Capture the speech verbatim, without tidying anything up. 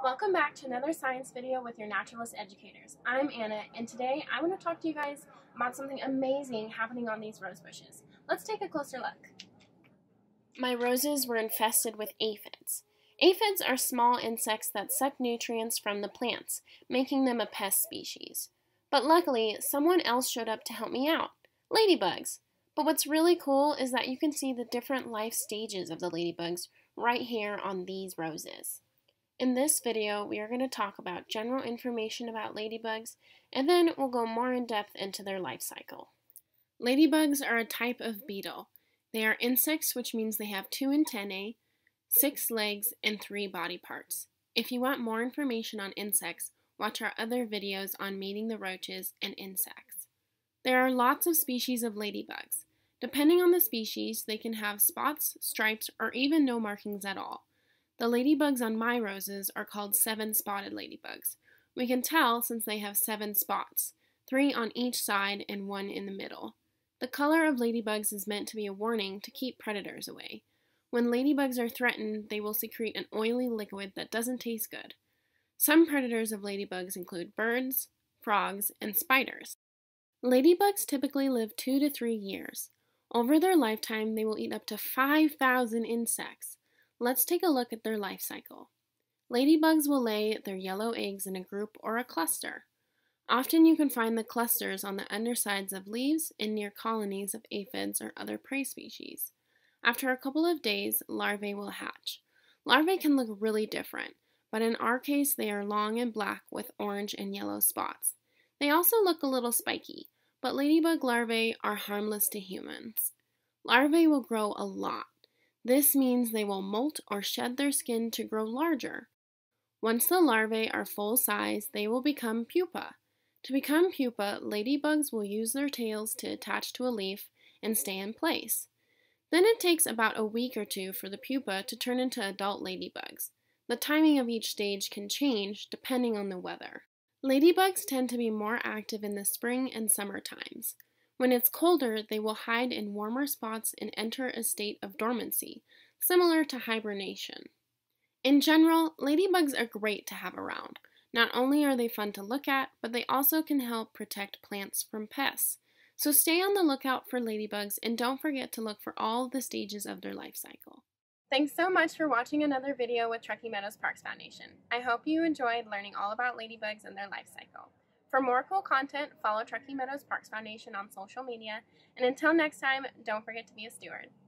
Welcome back to another science video with your naturalist educators. I'm Anna, and today I want to talk to you guys about something amazing happening on these rose bushes. Let's take a closer look. My roses were infested with aphids. Aphids are small insects that suck nutrients from the plants, making them a pest species. But luckily, someone else showed up to help me out. Ladybugs. But what's really cool is that you can see the different life stages of the ladybugs right here on these roses. In this video, we are going to talk about general information about ladybugs, and then we'll go more in depth into their life cycle. Ladybugs are a type of beetle. They are insects, which means they have two antennae, six legs, and three body parts. If you want more information on insects, watch our other videos on meeting the roaches and insects. There are lots of species of ladybugs. Depending on the species, they can have spots, stripes, or even no markings at all. The ladybugs on my roses are called seven-spotted ladybugs. We can tell since they have seven spots, three on each side and one in the middle. The color of ladybugs is meant to be a warning to keep predators away. When ladybugs are threatened, they will secrete an oily liquid that doesn't taste good. Some predators of ladybugs include birds, frogs, and spiders. Ladybugs typically live two to three years. Over their lifetime, they will eat up to five thousand insects. Let's take a look at their life cycle. Ladybugs will lay their yellow eggs in a group or a cluster. Often you can find the clusters on the undersides of leaves and near colonies of aphids or other prey species. After a couple of days, larvae will hatch. Larvae can look really different, but in our case they are long and black with orange and yellow spots. They also look a little spiky, but ladybug larvae are harmless to humans. Larvae will grow a lot. This means they will molt or shed their skin to grow larger. Once the larvae are full size, they will become pupa. To become pupa, ladybugs will use their tails to attach to a leaf and stay in place. Then it takes about a week or two for the pupa to turn into adult ladybugs. The timing of each stage can change depending on the weather. Ladybugs tend to be more active in the spring and summer times. When it's colder, they will hide in warmer spots and enter a state of dormancy, similar to hibernation. In general, ladybugs are great to have around. Not only are they fun to look at, but they also can help protect plants from pests. So stay on the lookout for ladybugs and don't forget to look for all the stages of their life cycle. Thanks so much for watching another video with Truckee Meadows Parks Foundation. I hope you enjoyed learning all about ladybugs and their life cycle. For more cool content, follow Truckee Meadows Parks Foundation on social media, and until next time, don't forget to be a steward.